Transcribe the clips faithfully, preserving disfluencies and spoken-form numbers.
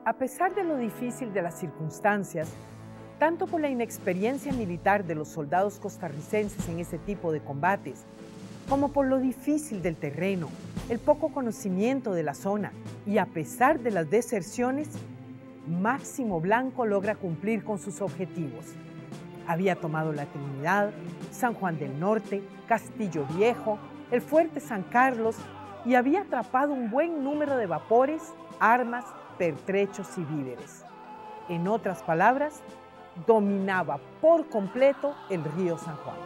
A pesar de lo difícil de las circunstancias, tanto por la inexperiencia militar de los soldados costarricenses en ese tipo de combates, como por lo difícil del terreno, el poco conocimiento de la zona y a pesar de las deserciones, Máximo Blanco logra cumplir con sus objetivos. Había tomado la Trinidad, San Juan del Norte, Castillo Viejo, el Fuerte San Carlos y había atrapado un buen número de vapores, armas, pertrechos y víveres. En otras palabras, dominaba por completo el río San Juan.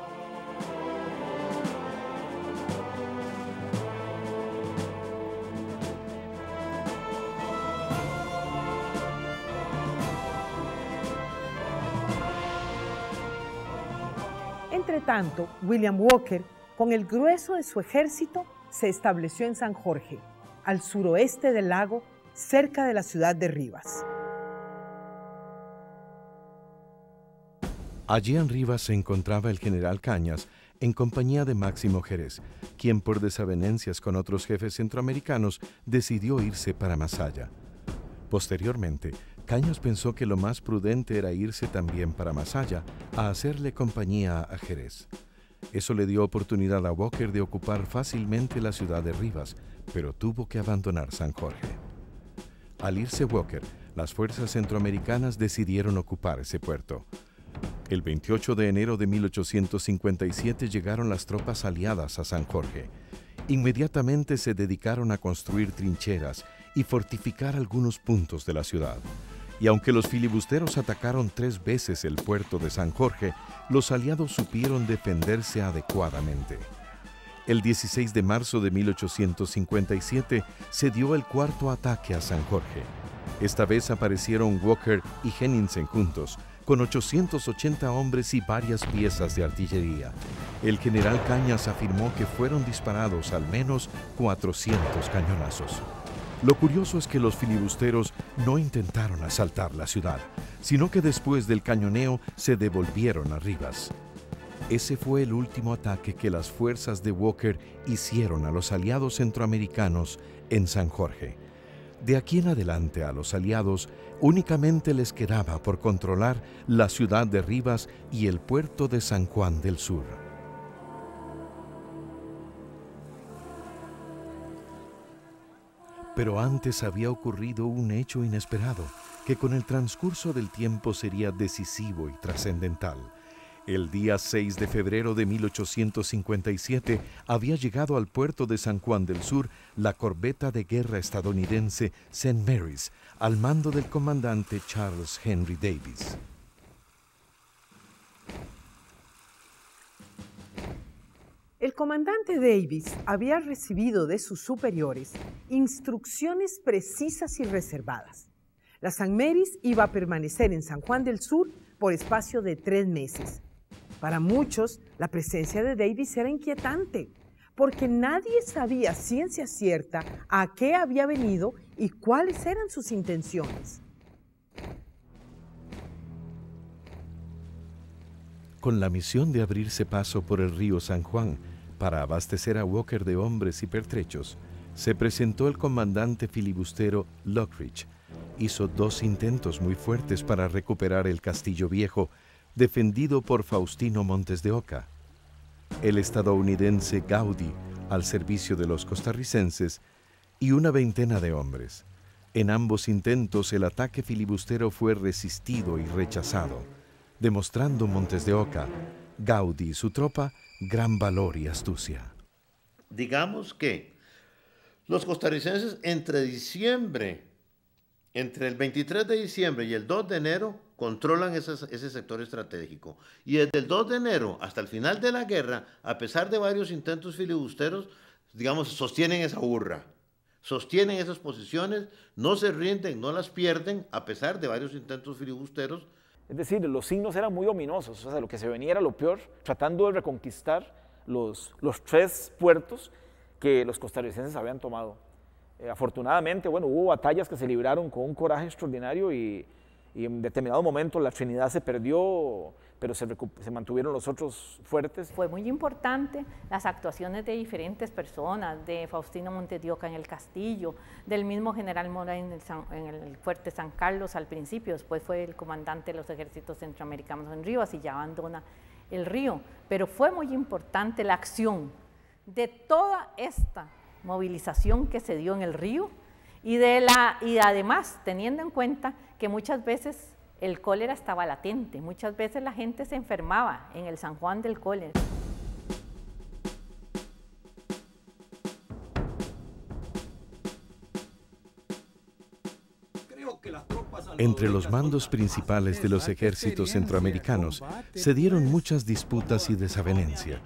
Entre tanto, William Walker, con el grueso de su ejército, se estableció en San Jorge, al suroeste del lago, cerca de la ciudad de Rivas. Allí en Rivas se encontraba el general Cañas en compañía de Máximo Jerez, quien por desavenencias con otros jefes centroamericanos decidió irse para Masaya. Posteriormente, Cañas pensó que lo más prudente era irse también para Masaya a hacerle compañía a Jerez. Eso le dio oportunidad a Walker de ocupar fácilmente la ciudad de Rivas, pero tuvo que abandonar San Jorge. Al irse Walker, las fuerzas centroamericanas decidieron ocupar ese puerto. El veintiocho de enero de mil ochocientos cincuenta y siete llegaron las tropas aliadas a San Jorge. Inmediatamente se dedicaron a construir trincheras y fortificar algunos puntos de la ciudad. Y aunque los filibusteros atacaron tres veces el puerto de San Jorge, los aliados supieron defenderse adecuadamente. El dieciséis de marzo de mil ochocientos cincuenta y siete se dio el cuarto ataque a San Jorge. Esta vez aparecieron Walker y Henningsen juntos, con ochocientos ochenta hombres y varias piezas de artillería. El general Cañas afirmó que fueron disparados al menos cuatrocientos cañonazos. Lo curioso es que los filibusteros no intentaron asaltar la ciudad, sino que después del cañoneo se devolvieron a Rivas. Ese fue el último ataque que las fuerzas de Walker hicieron a los aliados centroamericanos en San Jorge. De aquí en adelante a los aliados únicamente les quedaba por controlar la ciudad de Rivas y el puerto de San Juan del Sur. Pero antes había ocurrido un hecho inesperado que con el transcurso del tiempo sería decisivo y trascendental. El día seis de febrero de mil ochocientos cincuenta y siete había llegado al puerto de San Juan del Sur la corbeta de guerra estadounidense Saint Mary's, al mando del comandante Charles Henry Davis. El comandante Davis había recibido de sus superiores instrucciones precisas y reservadas. La Saint Mary's iba a permanecer en San Juan del Sur por espacio de tres meses. Para muchos, la presencia de Davis era inquietante, porque nadie sabía ciencia cierta a qué había venido y cuáles eran sus intenciones. Con la misión de abrirse paso por el río San Juan para abastecer a Walker de hombres y pertrechos, se presentó el comandante filibustero Lockridge. Hizo dos intentos muy fuertes para recuperar el Castillo Viejo, defendido por Faustino Montes de Oca. El estadounidense Gowdy, al servicio de los costarricenses, y una veintena de hombres. En ambos intentos el ataque filibustero fue resistido y rechazado, demostrando Montes de Oca, Gowdy y su tropa gran valor y astucia. Digamos que los costarricenses entre diciembre, entre el veintitrés de diciembre y el dos de enero, controlan ese, ese sector estratégico. Y desde el dos de enero hasta el final de la guerra, a pesar de varios intentos filibusteros, digamos, sostienen esa burra. Sostienen esas posiciones, no se rinden, no las pierden, a pesar de varios intentos filibusteros. Es decir, los signos eran muy ominosos, o sea, lo que se venía era lo peor, tratando de reconquistar los, los tres puertos que los costarricenses habían tomado. Eh, afortunadamente, bueno, hubo batallas que se libraron con un coraje extraordinario y, y en determinado momento la Trinidad se perdió, pero se, se mantuvieron los otros fuertes. Fue muy importante las actuaciones de diferentes personas, de Faustino Montes de Oca en el Castillo, del mismo general Mora en el, San, en el fuerte San Carlos al principio, después fue el comandante de los ejércitos centroamericanos en Rivas y ya abandona el río, pero fue muy importante la acción de toda esta movilización que se dio en el río y, de la, y además teniendo en cuenta que muchas veces el cólera estaba latente, muchas veces la gente se enfermaba en el San Juan del cólera. Entre los mandos principales de los ejércitos centroamericanos se dieron muchas disputas y desavenencias.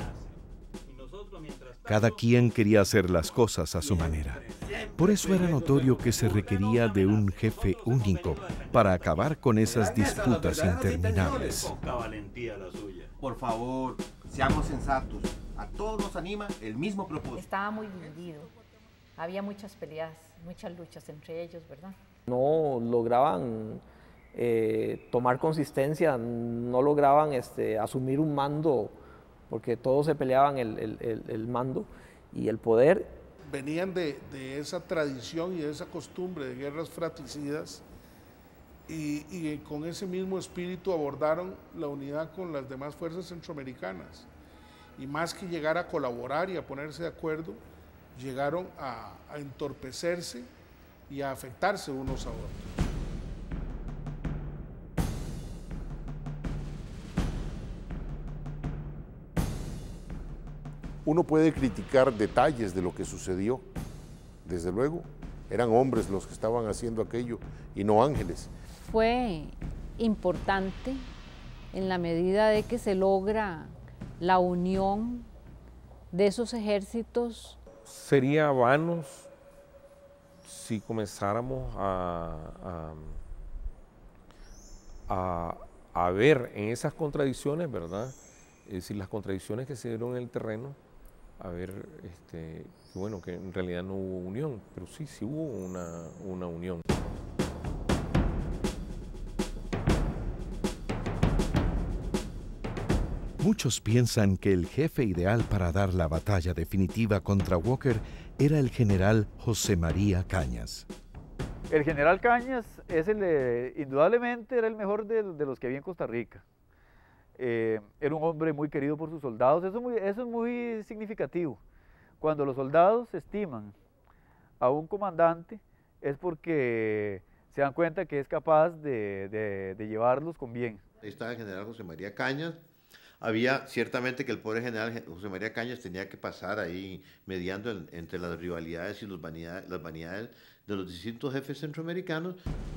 Cada quien quería hacer las cosas a su manera. Por eso era notorio que se requería de un jefe único para acabar con esas disputas interminables. Por favor, seamos sensatos. A todos nos anima el mismo propósito. Estaba muy dividido. Había muchas peleas, muchas luchas entre ellos, ¿verdad? No lograban eh, tomar consistencia, no lograban este, asumir un mando, porque todos se peleaban el, el, el, el mando y el poder. Venían de, de esa tradición y de esa costumbre de guerras fratricidas y, y con ese mismo espíritu abordaron la unidad con las demás fuerzas centroamericanas. Y más que llegar a colaborar y a ponerse de acuerdo, llegaron a, a entorpecerse y a afectarse unos a otros. Uno puede criticar detalles de lo que sucedió, desde luego, eran hombres los que estaban haciendo aquello y no ángeles. Fue importante en la medida de que se logra la unión de esos ejércitos. Sería vano si comenzáramos a, a, a, a ver en esas contradicciones, ¿verdad? Es decir, las contradicciones que se dieron en el terreno, a ver, este, que bueno, que en realidad no hubo unión, pero sí, sí hubo una, una unión. Muchos piensan que el jefe ideal para dar la batalla definitiva contra Walker era el general José María Cañas. El general Cañas es el de, indudablemente era el mejor de, de los que había en Costa Rica. Eh, era un hombre muy querido por sus soldados, eso, muy, eso es muy significativo. Cuando los soldados estiman a un comandante es porque se dan cuenta que es capaz de, de, de llevarlos con bien. Ahí estaba el general José María Cañas. Había ciertamente que el pobre general José María Cañas tenía que pasar ahí mediando en, entre las rivalidades y los vanidades, las vanidades de los distintos jefes centroamericanos.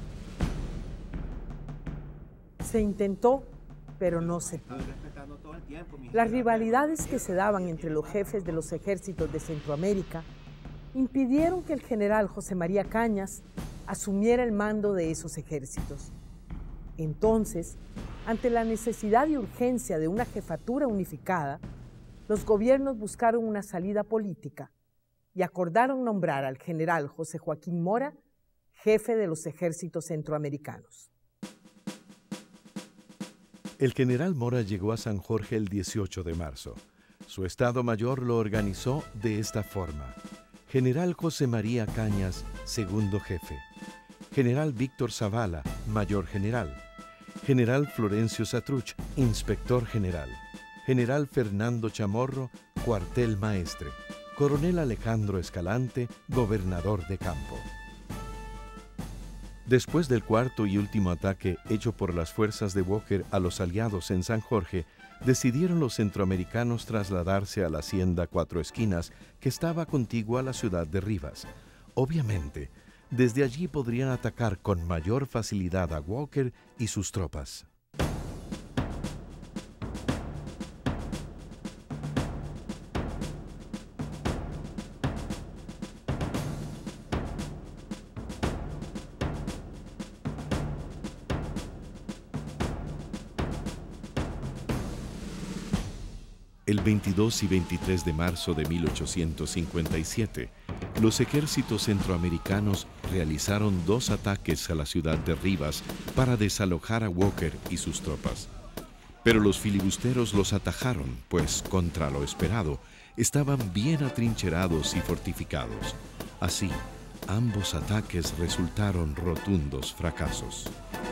Se intentó, pero no se pudo. Las rivalidades que se daban entre los jefes de los ejércitos de Centroamérica impidieron que el general José María Cañas asumiera el mando de esos ejércitos. Entonces, ante la necesidad y urgencia de una jefatura unificada, los gobiernos buscaron una salida política y acordaron nombrar al general José Joaquín Mora jefe de los ejércitos centroamericanos. El general Mora llegó a San Jorge el dieciocho de marzo. Su Estado Mayor lo organizó de esta forma: General José María Cañas, segundo jefe; General Víctor Zavala, mayor general; General Florencio Satruch, inspector general; General Fernando Chamorro, cuartel maestre; Coronel Alejandro Escalante, gobernador de campo. Después del cuarto y último ataque hecho por las fuerzas de Walker a los aliados en San Jorge, decidieron los centroamericanos trasladarse a la hacienda Cuatro Esquinas, que estaba contigua a la ciudad de Rivas. Obviamente, desde allí podrían atacar con mayor facilidad a Walker y sus tropas. El veintidós y veintitrés de marzo de mil ochocientos cincuenta y siete, los ejércitos centroamericanos realizaron dos ataques a la ciudad de Rivas para desalojar a Walker y sus tropas. Pero los filibusteros los atajaron, pues, contra lo esperado, estaban bien atrincherados y fortificados. Así, ambos ataques resultaron rotundos fracasos.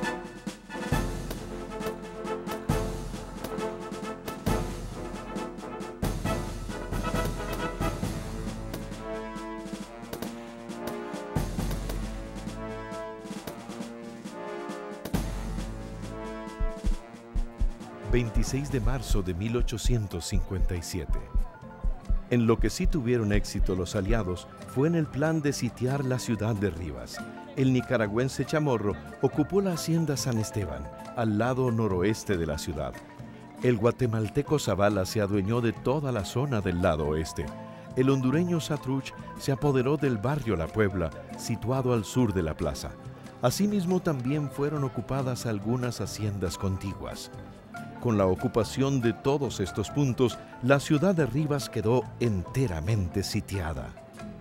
veintiséis de marzo de mil ochocientos cincuenta y siete. En lo que sí tuvieron éxito los aliados fue en el plan de sitiar la ciudad de Rivas. El nicaragüense Chamorro ocupó la hacienda San Esteban, al lado noroeste de la ciudad. El guatemalteco Zavala se adueñó de toda la zona del lado oeste. El hondureño Satruch se apoderó del barrio La Puebla, situado al sur de la plaza. Asimismo, también fueron ocupadas algunas haciendas contiguas. Con la ocupación de todos estos puntos, la ciudad de Rivas quedó enteramente sitiada.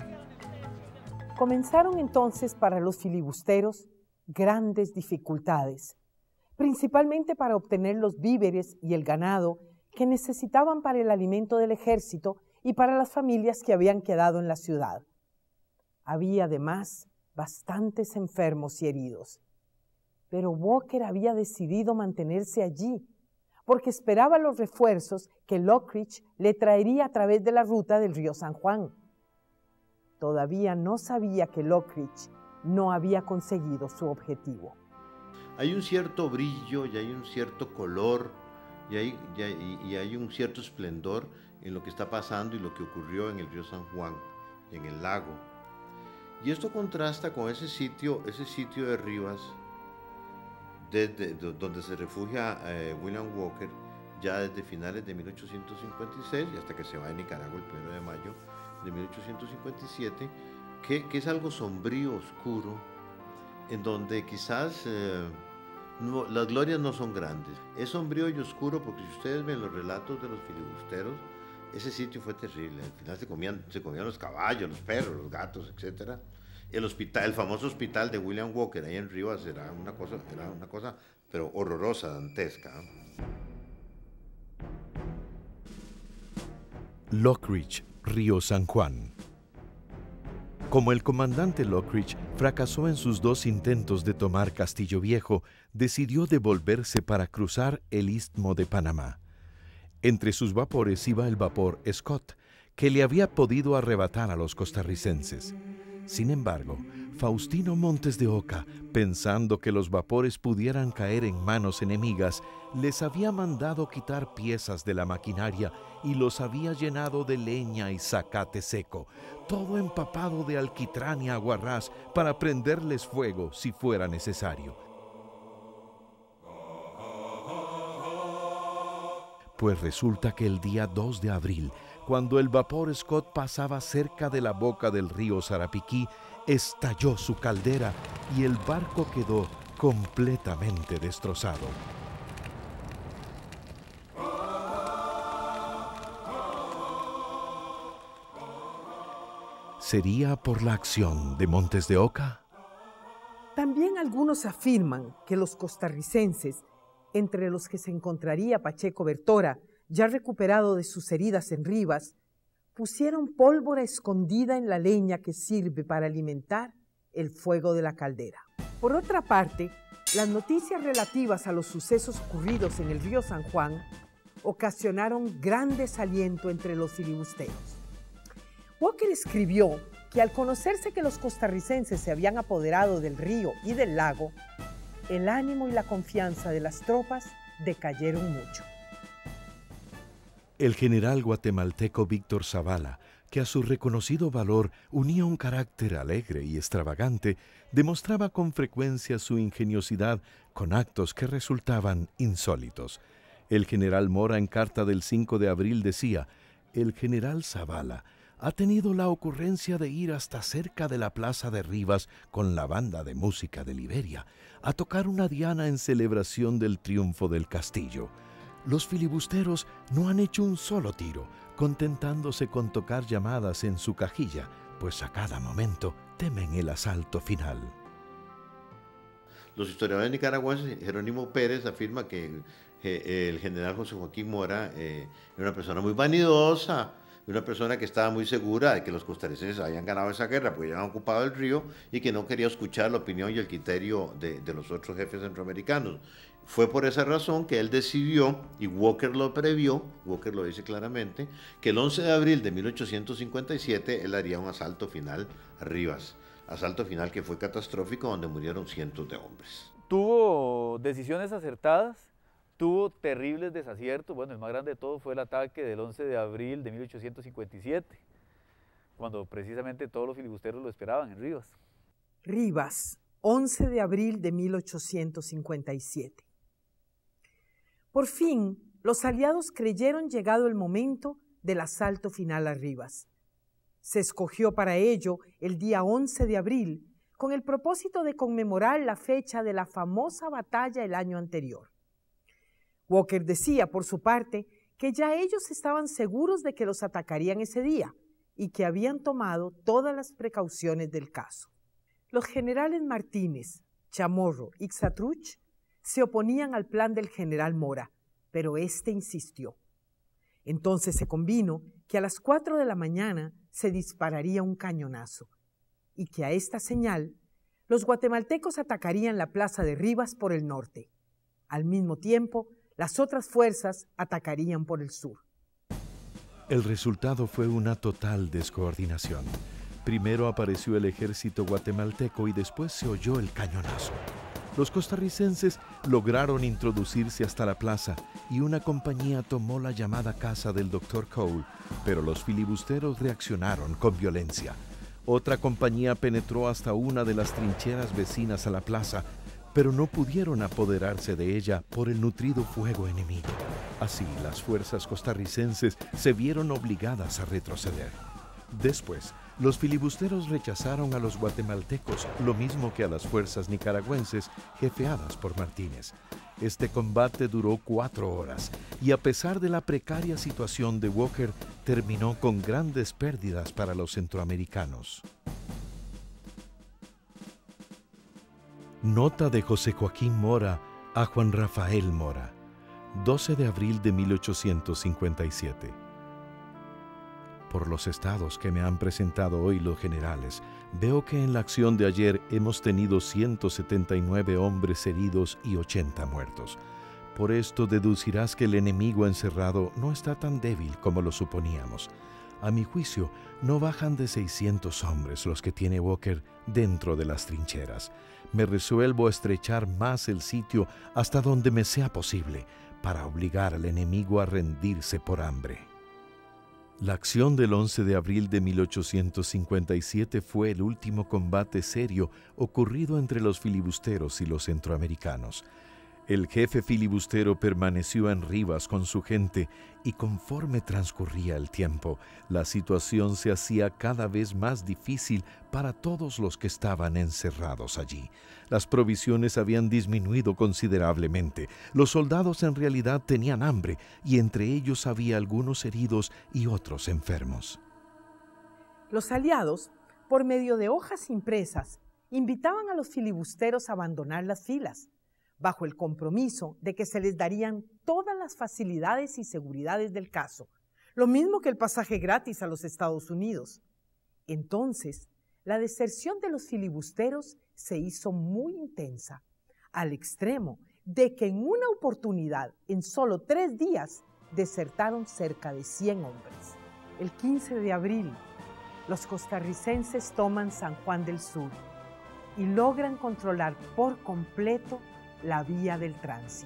Comenzaron entonces para los filibusteros grandes dificultades, principalmente para obtener los víveres y el ganado que necesitaban para el alimento del ejército y para las familias que habían quedado en la ciudad. Había además bastantes enfermos y heridos, pero Walker había decidido mantenerse allí porque esperaba los refuerzos que Lockridge le traería a través de la ruta del río San Juan. Todavía no sabía que Lockridge no había conseguido su objetivo. Hay un cierto brillo y hay un cierto color y hay, y hay, y hay un cierto esplendor en lo que está pasando y lo que ocurrió en el río San Juan, en el lago. Y esto contrasta con ese sitio, ese sitio de Rivas, desde donde se refugia eh, William Walker ya desde finales de mil ochocientos cincuenta y seis y hasta que se va a Nicaragua el primero de mayo de mil ochocientos cincuenta y siete, que, que es algo sombrío, oscuro, en donde quizás eh, no, las glorias no son grandes. Es sombrío y oscuro porque si ustedes ven los relatos de los filibusteros, ese sitio fue terrible. Al final se comían, se comían los caballos, los perros, los gatos, etcétera. El hospital, el famoso hospital de William Walker ahí en Rivas era una cosa, era una cosa, pero horrorosa, dantesca. Lockridge, Río San Juan. Como el comandante Lockridge fracasó en sus dos intentos de tomar Castillo Viejo, decidió devolverse para cruzar el Istmo de Panamá. Entre sus vapores iba el vapor Scott, que le había podido arrebatar a los costarricenses. Sin embargo, Faustino Montes de Oca, pensando que los vapores pudieran caer en manos enemigas, les había mandado quitar piezas de la maquinaria y los había llenado de leña y zacate seco, todo empapado de alquitrán y aguarrás para prenderles fuego si fuera necesario. Pues resulta que el día dos de abril, cuando el vapor Scott pasaba cerca de la boca del río Sarapiquí, estalló su caldera y el barco quedó completamente destrozado. ¿Sería por la acción de Montes de Oca? También algunos afirman que los costarricenses, entre los que se encontraría Pacheco Bertora, ya recuperado de sus heridas en Rivas, pusieron pólvora escondida en la leña que sirve para alimentar el fuego de la caldera. Por otra parte, las noticias relativas a los sucesos ocurridos en el río San Juan ocasionaron gran desaliento entre los filibusteros. Walker escribió que al conocerse que los costarricenses se habían apoderado del río y del lago, el ánimo y la confianza de las tropas decayeron mucho. El general guatemalteco Víctor Zavala, que a su reconocido valor unía un carácter alegre y extravagante, demostraba con frecuencia su ingeniosidad con actos que resultaban insólitos. El general Mora, en carta del cinco de abril, decía: «El general Zavala ha tenido la ocurrencia de ir hasta cerca de la plaza de Rivas con la banda de música de Liberia a tocar una diana en celebración del triunfo del castillo. Los filibusteros no han hecho un solo tiro, contentándose con tocar llamadas en su cajilla, pues a cada momento temen el asalto final». Los historiadores nicaragüenses, Jerónimo Pérez afirma que eh, el general José Joaquín Mora eh, era una persona muy vanidosa, una persona que estaba muy segura de que los costarricenses habían ganado esa guerra porque ya habían ocupado el río y que no quería escuchar la opinión y el criterio de, de los otros jefes centroamericanos. Fue por esa razón que él decidió, y Walker lo previó, Walker lo dice claramente, que el once de abril de mil ochocientos cincuenta y siete él haría un asalto final a Rivas. Asalto final que fue catastrófico, donde murieron cientos de hombres. Tuvo decisiones acertadas, tuvo terribles desaciertos. Bueno, el más grande de todo fue el ataque del once de abril de mil ochocientos cincuenta y siete, cuando precisamente todos los filibusteros lo esperaban en Rivas. Rivas, once de abril de mil ochocientos cincuenta y siete. Por fin, los aliados creyeron llegado el momento del asalto final a Rivas. Se escogió para ello el día once de abril, con el propósito de conmemorar la fecha de la famosa batalla el año anterior. Walker decía, por su parte, que ya ellos estaban seguros de que los atacarían ese día y que habían tomado todas las precauciones del caso. Los generales Martínez, Chamorro y Xatruch se oponían al plan del general Mora, pero éste insistió. Entonces se convino que a las cuatro de la mañana se dispararía un cañonazo y que a esta señal los guatemaltecos atacarían la plaza de Rivas por el norte. Al mismo tiempo, las otras fuerzas atacarían por el sur. El resultado fue una total descoordinación. Primero apareció el ejército guatemalteco y después se oyó el cañonazo. Los costarricenses lograron introducirse hasta la plaza y una compañía tomó la llamada casa del doctor Cole, pero los filibusteros reaccionaron con violencia. Otra compañía penetró hasta una de las trincheras vecinas a la plaza, pero no pudieron apoderarse de ella por el nutrido fuego enemigo. Así, las fuerzas costarricenses se vieron obligadas a retroceder. Después, los filibusteros rechazaron a los guatemaltecos, lo mismo que a las fuerzas nicaragüenses jefeadas por Martínez. Este combate duró cuatro horas y a pesar de la precaria situación de Walker, terminó con grandes pérdidas para los centroamericanos. Nota de José Joaquín Mora a Juan Rafael Mora, doce de abril de mil ochocientos cincuenta y siete. Por los estados que me han presentado hoy los generales, veo que en la acción de ayer hemos tenido ciento setenta y nueve hombres heridos y ochenta muertos. Por esto deducirás que el enemigo encerrado no está tan débil como lo suponíamos. A mi juicio, no bajan de seiscientos hombres los que tiene Walker dentro de las trincheras. Me resuelvo a estrechar más el sitio hasta donde me sea posible, para obligar al enemigo a rendirse por hambre. La acción del once de abril de mil ochocientos cincuenta y siete fue el último combate serio ocurrido entre los filibusteros y los centroamericanos. El jefe filibustero permaneció en Rivas con su gente y conforme transcurría el tiempo, la situación se hacía cada vez más difícil para todos los que estaban encerrados allí. Las provisiones habían disminuido considerablemente. Los soldados en realidad tenían hambre y entre ellos había algunos heridos y otros enfermos. Los aliados, por medio de hojas impresas, invitaban a los filibusteros a abandonar las filas, bajo el compromiso de que se les darían todas las facilidades y seguridades del caso, lo mismo que el pasaje gratis a los Estados Unidos. Entonces, la deserción de los filibusteros se hizo muy intensa, al extremo de que en una oportunidad, en solo tres días, desertaron cerca de cien hombres. El quince de abril, los costarricenses toman San Juan del Sur y logran controlar por completo la vía del tránsito.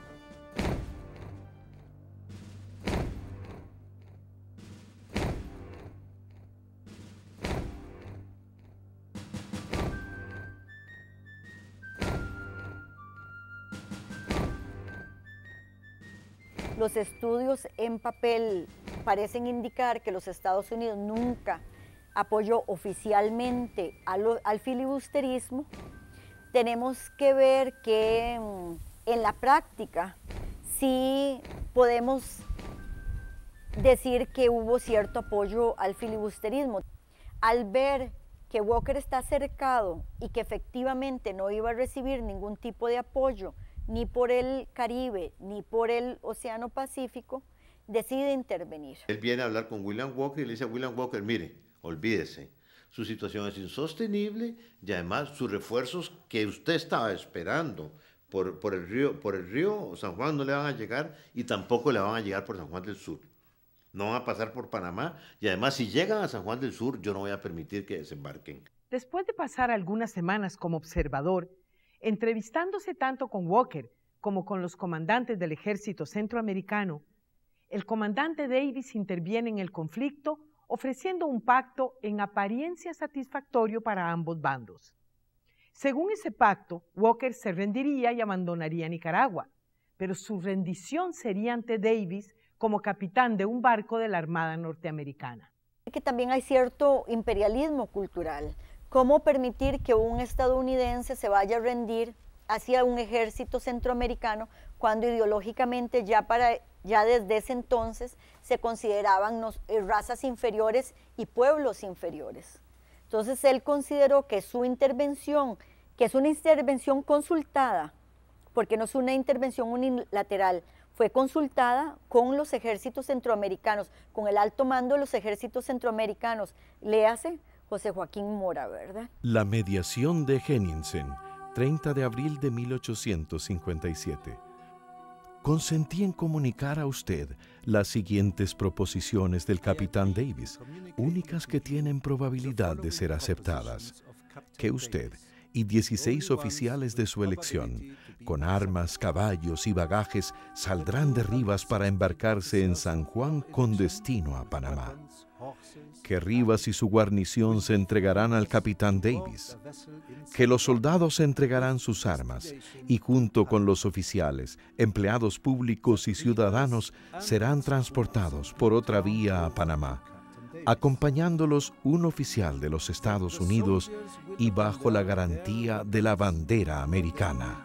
Los estudios en papel parecen indicar que los Estados Unidos nunca apoyó oficialmente a lo, al filibusterismo. Tenemos que ver que en la práctica sí podemos decir que hubo cierto apoyo al filibusterismo. Al ver que Walker está cercado y que efectivamente no iba a recibir ningún tipo de apoyo, ni por el Caribe, ni por el Océano Pacífico, decide intervenir. Él viene a hablar con William Walker y le dice a William Walker, mire, olvídese, su situación es insostenible y además sus refuerzos que usted estaba esperando por, por, el río, por el río San Juan no le van a llegar y tampoco le van a llegar por San Juan del Sur. No van a pasar por Panamá y además si llegan a San Juan del Sur yo no voy a permitir que desembarquen. Después de pasar algunas semanas como observador, entrevistándose tanto con Walker como con los comandantes del ejército centroamericano, el comandante Davis interviene en el conflicto ofreciendo un pacto en apariencia satisfactorio para ambos bandos. Según ese pacto, Walker se rendiría y abandonaría Nicaragua, pero su rendición sería ante Davis como capitán de un barco de la Armada norteamericana. Que también hay cierto imperialismo cultural. ¿Cómo permitir que un estadounidense se vaya a rendir hacia un ejército centroamericano cuando ideológicamente ya, para, ya desde ese entonces se consideraban nos, eh, razas inferiores y pueblos inferiores? Entonces él consideró que su intervención, que es una intervención consultada, porque no es una intervención unilateral, fue consultada con los ejércitos centroamericanos, con el alto mando de los ejércitos centroamericanos, léase José Joaquín Mora, ¿verdad? La mediación de Henningsen, treinta de abril de mil ochocientos cincuenta y siete. Consentí en comunicar a usted las siguientes proposiciones del capitán Davis, únicas que tienen probabilidad de ser aceptadas. Que usted y dieciséis oficiales de su elección, con armas, caballos y bagajes, saldrán de Rivas para embarcarse en San Juan con destino a Panamá. Que Rivas y su guarnición se entregarán al capitán Davis. Que los soldados entregarán sus armas y junto con los oficiales, empleados públicos y ciudadanos serán transportados por otra vía a Panamá, acompañándolos un oficial de los Estados Unidos y bajo la garantía de la bandera americana.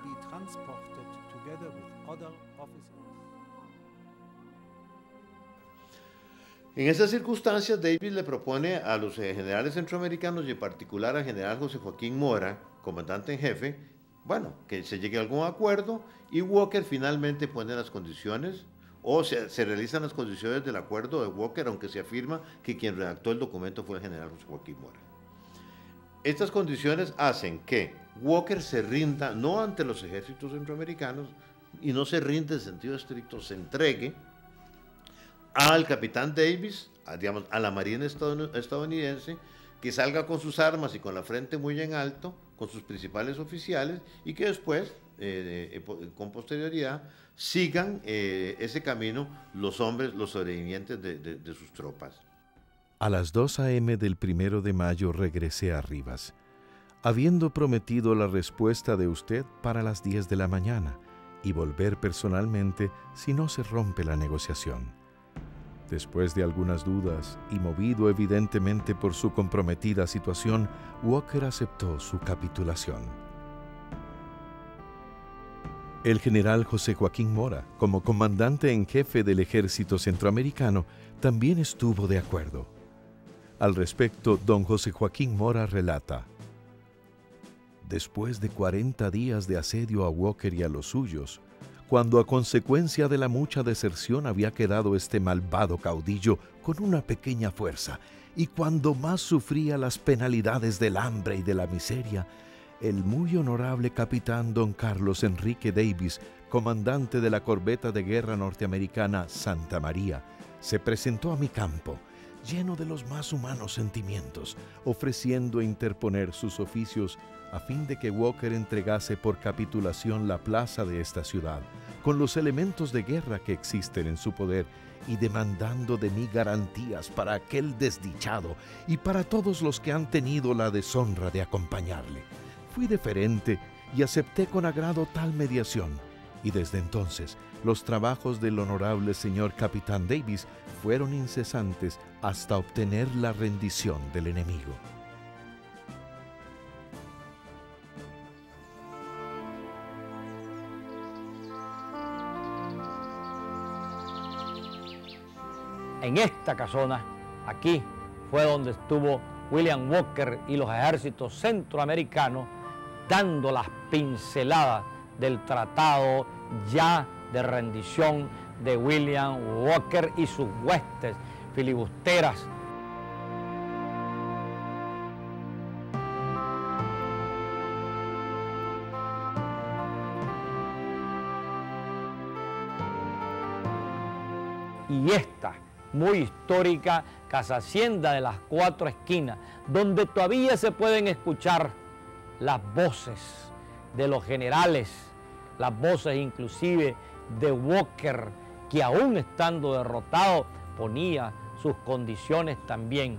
En esas circunstancias, Davis le propone a los generales centroamericanos y en particular al general José Joaquín Mora, comandante en jefe, bueno, que se llegue a algún acuerdo y Walker finalmente pone las condiciones o se, se realizan las condiciones del acuerdo de Walker, aunque se afirma que quien redactó el documento fue el general José Joaquín Mora. Estas condiciones hacen que Walker se rinda no ante los ejércitos centroamericanos y no se rinde en sentido estricto, se entregue al capitán Davis, a, digamos, a la marina estadounidense, que salga con sus armas y con la frente muy en alto, con sus principales oficiales, y que después, eh, eh, con posterioridad, sigan eh, ese camino los hombres, los sobrevivientes de, de, de sus tropas. A las dos a eme del primero de mayo regresé a Rivas, habiendo prometido la respuesta de usted para las diez de la mañana, y volver personalmente si no se rompe la negociación. Después de algunas dudas y movido evidentemente por su comprometida situación, Walker aceptó su capitulación. El general José Joaquín Mora, como comandante en jefe del ejército centroamericano, también estuvo de acuerdo. Al respecto, don José Joaquín Mora relata: después de cuarenta días de asedio a Walker y a los suyos, cuando a consecuencia de la mucha deserción había quedado este malvado caudillo con una pequeña fuerza, y cuando más sufría las penalidades del hambre y de la miseria, el muy honorable capitán don Carlos Enrique Davis, comandante de la corbeta de guerra norteamericana Santa María, se presentó a mi campo, lleno de los más humanos sentimientos, ofreciendo interponer sus oficios a fin de que Walker entregase por capitulación la plaza de esta ciudad, con los elementos de guerra que existen en su poder, y demandando de mí garantías para aquel desdichado y para todos los que han tenido la deshonra de acompañarle. Fui deferente y acepté con agrado tal mediación, y desde entonces los trabajos del honorable señor capitán Davis fueron incesantes hasta obtener la rendición del enemigo. En esta casona, aquí, fue donde estuvo William Walker y los ejércitos centroamericanos, dando las pinceladas del tratado ya de rendición de William Walker y sus huestes filibusteras. Y esta muy histórica Casa Hacienda de las Cuatro Esquinas, donde todavía se pueden escuchar las voces de los generales, las voces inclusive de Walker, que aún estando derrotado ponía sus condiciones también.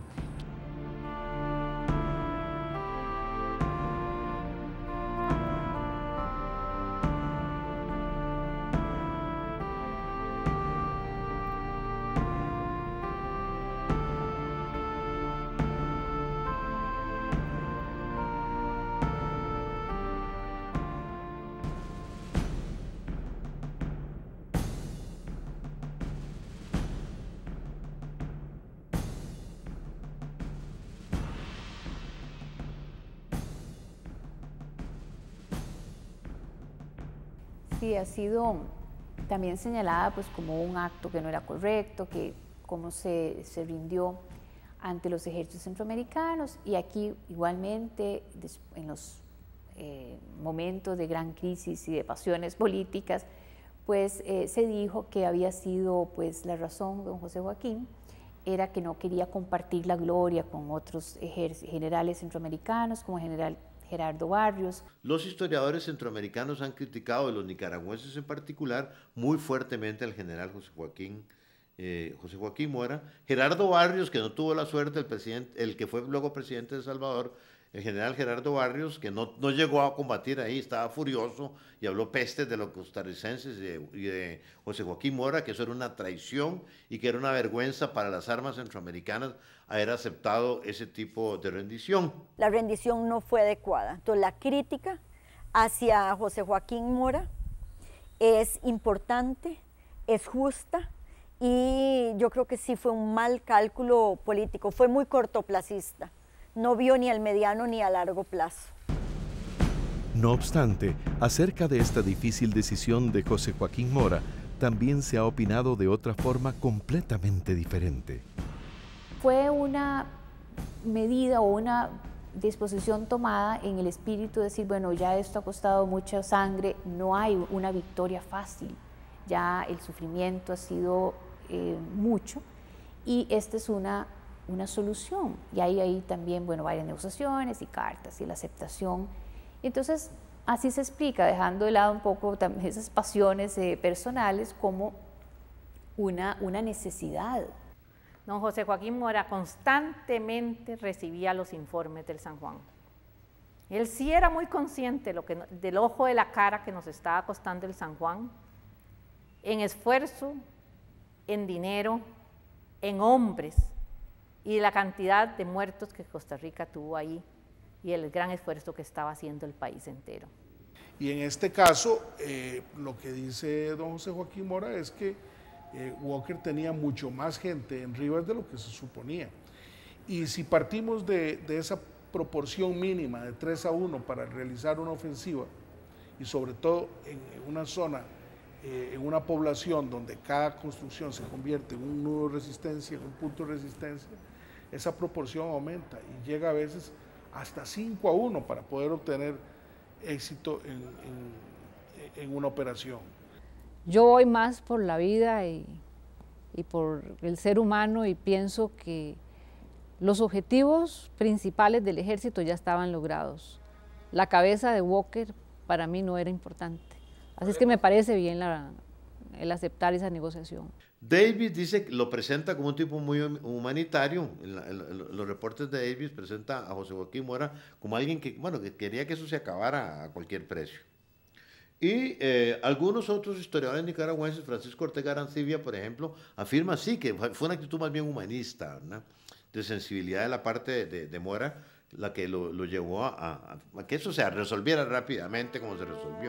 Sí, ha sido también señalada pues como un acto que no era correcto, que cómo se, se rindió ante los ejércitos centroamericanos, y aquí igualmente en los eh, momentos de gran crisis y de pasiones políticas, pues eh, se dijo que había sido pues la razón, don José Joaquín, era que no quería compartir la gloria con otros generales centroamericanos como el general Gerardo Barrios. Los historiadores centroamericanos han criticado, y los nicaragüenses en particular, muy fuertemente al general José Joaquín, eh, José Joaquín Mora. Gerardo Barrios, que no tuvo la suerte, el, presidente, el que fue luego presidente de El Salvador, el general Gerardo Barrios, que no, no llegó a combatir ahí, estaba furioso y habló pestes de los costarricenses y de, y de José Joaquín Mora, que eso era una traición y que era una vergüenza para las armas centroamericanas haber aceptado ese tipo de rendición. La rendición no fue adecuada. Entonces la crítica hacia José Joaquín Mora es importante, es justa, y yo creo que sí fue un mal cálculo político, fue muy cortoplacista. No vio ni al mediano ni a largo plazo. No obstante, acerca de esta difícil decisión de José Joaquín Mora, también se ha opinado de otra forma completamente diferente. Fue una medida o una disposición tomada en el espíritu de decir, bueno, ya esto ha costado mucha sangre, no hay una victoria fácil, ya el sufrimiento ha sido eh, mucho, y esta es una una solución, y hay ahí también, bueno, varias negociaciones y cartas y la aceptación. Entonces, así se explica, dejando de lado un poco también esas pasiones eh, personales como una, una necesidad. Don José Joaquín Mora constantemente recibía los informes del San Juan. Él sí era muy consciente de lo que, del ojo de la cara que nos estaba costando el San Juan, en esfuerzo, en dinero, en hombres, y la cantidad de muertos que Costa Rica tuvo ahí y el gran esfuerzo que estaba haciendo el país entero. Y en este caso, eh, lo que dice don José Joaquín Mora es que eh, Walker tenía mucho más gente en Rivas de lo que se suponía. Y si partimos de, de esa proporción mínima de tres a uno para realizar una ofensiva, y sobre todo en una zona, eh, en una población donde cada construcción se convierte en un nudo de resistencia, en un punto de resistencia, esa proporción aumenta y llega a veces hasta cinco a uno para poder obtener éxito en, en, en una operación. Yo voy más por la vida y, y por el ser humano, y pienso que los objetivos principales del ejército ya estaban logrados. La cabeza de Walker para mí no era importante. Así es que me parece bien la, el aceptar esa negociación. Davis dice, lo presenta como un tipo muy humanitario. En, la, en los reportes de Davis presenta a José Joaquín Mora como alguien que, bueno, que quería que eso se acabara a cualquier precio. Y eh, algunos otros historiadores nicaragüenses, Francisco Ortega Arancibia, por ejemplo, afirma sí que fue una actitud más bien humanista, ¿no?, de sensibilidad de la parte de, de, de Mora, la que lo, lo llevó a, a, a que eso se resolviera rápidamente como se resolvió.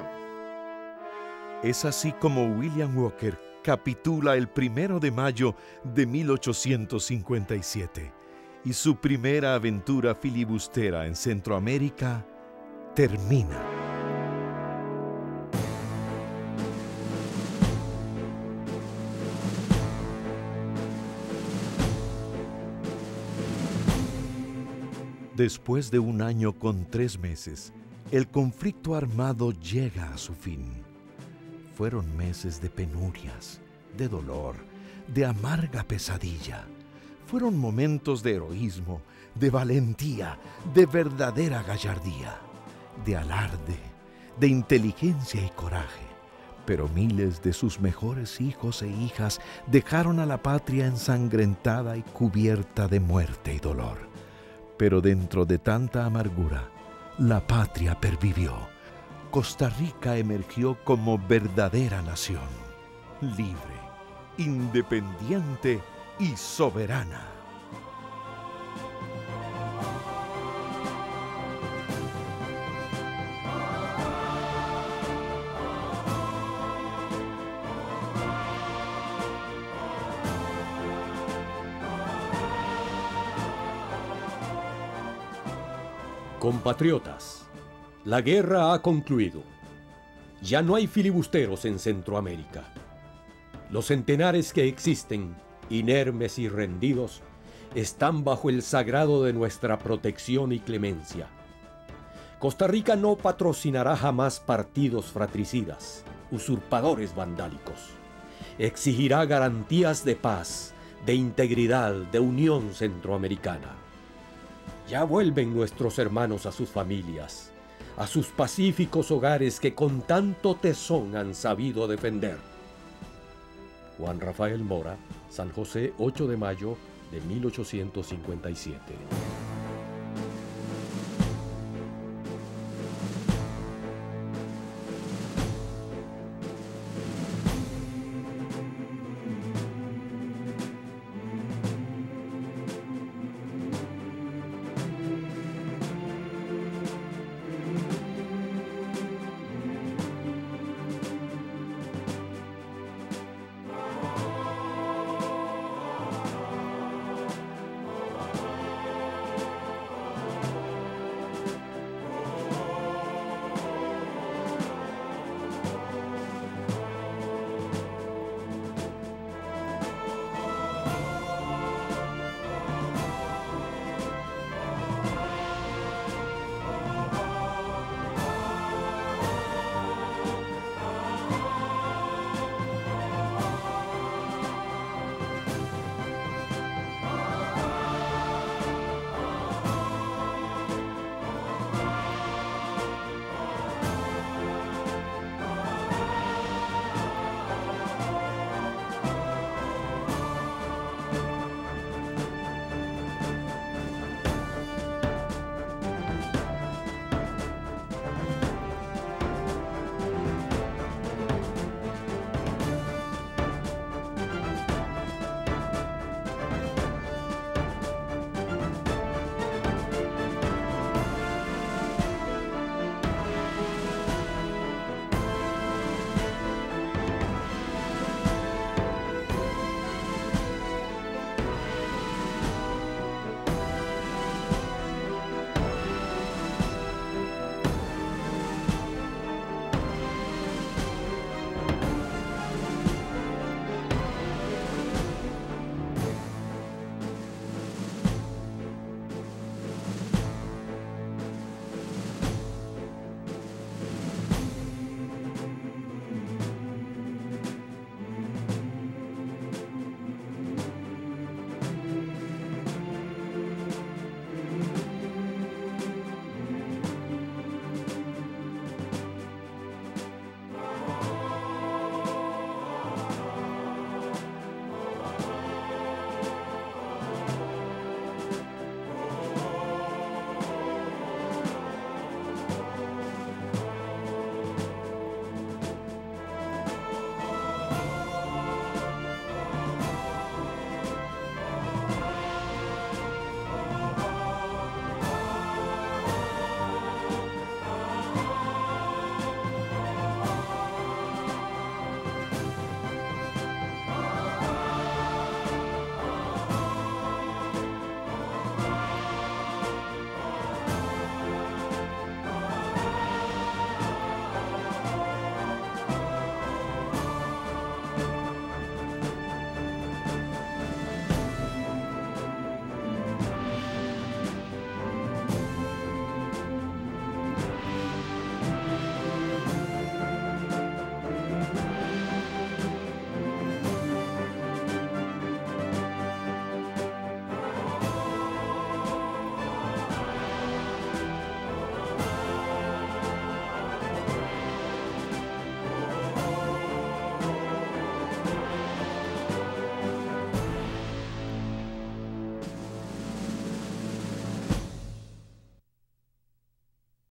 Es así como William Walker capitula el primero de mayo de mil ochocientos cincuenta y siete y su primera aventura filibustera en Centroamérica termina. Después de un año con tres meses, el conflicto armado llega a su fin. Fueron meses de penurias, de dolor, de amarga pesadilla. Fueron momentos de heroísmo, de valentía, de verdadera gallardía, de alarde, de inteligencia y coraje. Pero miles de sus mejores hijos e hijas dejaron a la patria ensangrentada y cubierta de muerte y dolor. Pero dentro de tanta amargura, la patria pervivió. Costa Rica emergió como verdadera nación, libre, independiente y soberana. Compatriotas, la guerra ha concluido. Ya no hay filibusteros en Centroamérica. Los centenares que existen, inermes y rendidos, están bajo el sagrado de nuestra protección y clemencia. Costa Rica no patrocinará jamás partidos fratricidas, usurpadores vandálicos. Exigirá garantías de paz, de integridad, de unión centroamericana. Ya vuelven nuestros hermanos a sus familias, a sus pacíficos hogares que con tanto tesón han sabido defender. Juan Rafael Mora, San José, ocho de mayo de mil ochocientos cincuenta y siete.